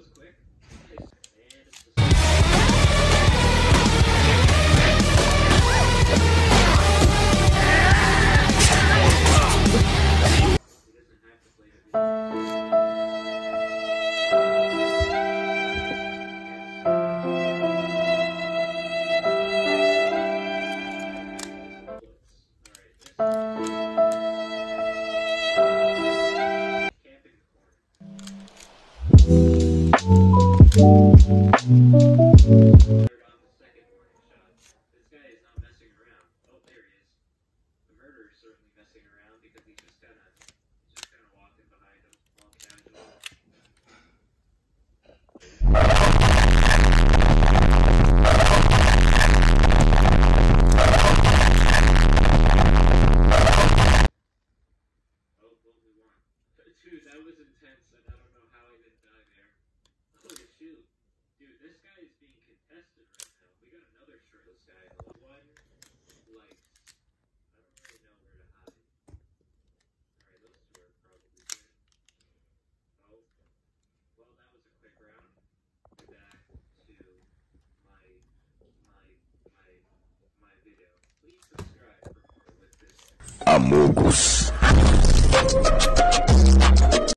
Dude, that was intense, and I don't know how I didn't die there. Holy shoot. Dude, this guy is being contested right now. We got another shirtless guy. The one, like, I don't really know where to hide. Alright, those two are probably good. Oh, well, that was a quick round. Back to my video. Please subscribe for more with this. Amogus.